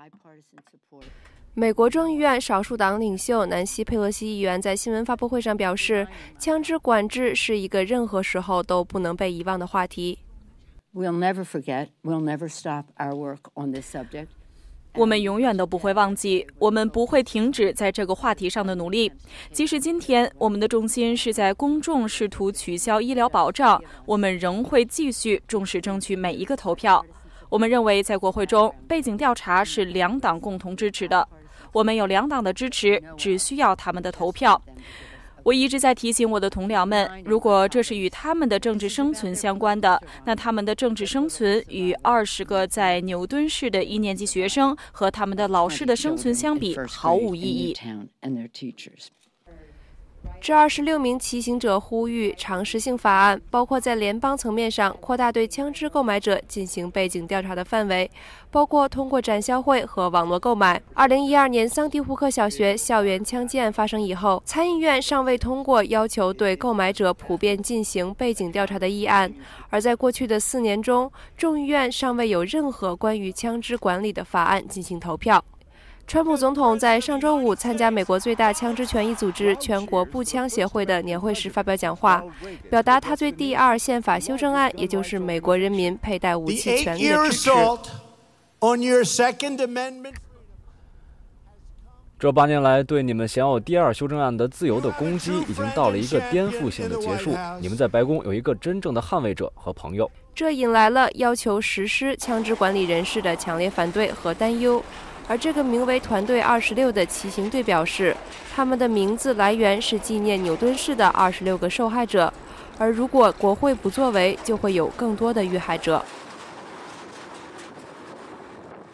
美国众议院少数党领袖南希·佩洛西议员在新闻发布会上表示，枪支管制是一个任何时候都不能被遗忘的话题。 We'll never forget, we'll never stop our work on this subject. 我们永远都不会忘记，我们不会停止在这个话题上的努力。即使今天我们的重心是在公众试图取消医疗保障，我们仍会继续重视争取每一个投票。我们认为在国会中，背景调查是两党共同支持的。我们有两党的支持，只需要他们的投票。我一直在提醒我的同僚们，如果这是与他们的政治生存相关的，那他们的政治生存与20个在牛顿市的1年级学生和他们的老师的生存相比毫无意义。 这26名骑行者呼吁常识性法案，包括在联邦层面上扩大对枪支购买者进行背景调查的范围，包括通过展销会和网络购买。2012年桑迪胡克小学校园枪击案发生以后，参议院尚未通过要求对购买者普遍进行背景调查的议案，而在过去的4年中，众议院尚未有任何关于枪支管理的法案进行投票。川普总统在上周五参加美国最大枪支权益组织全国步枪协会的年会时发表讲话，表达他对第2宪法修正案，也就是美国人民佩戴武器权利的支持。 这8年来对你们享有第2修正案的自由的攻击已经到了一个颠覆性的结束，你们在白宫有一个真正的捍卫者和朋友。 这引来了要求实施枪支管理人士的强烈反对和担忧。而这个名为团队26的骑行队表示，他们的名字来源是纪念牛顿市的26个受害者，而如果国会不作为，就会有更多的遇害者。